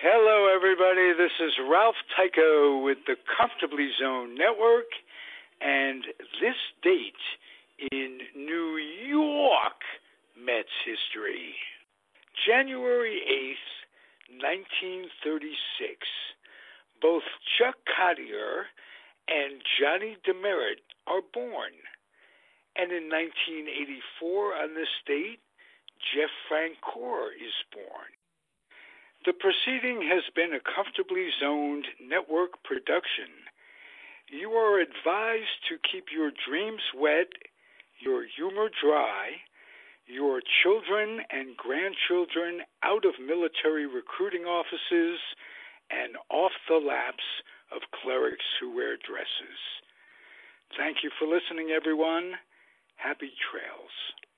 Hello, everybody. This is Ralph Tycho with the Comfortably Zone Network, and this date in New York Mets history. January 8th, 1936. Both Chuck Cottier and Johnny Demerit are born. And in 1984 on this date, Jeff Francoeur is born. The proceeding has been a Comfortably Zoned network production. You are advised to keep your dreams wet, your humor dry, your children and grandchildren out of military recruiting offices and off the laps of clerics who wear dresses. Thank you for listening, everyone. Happy trails.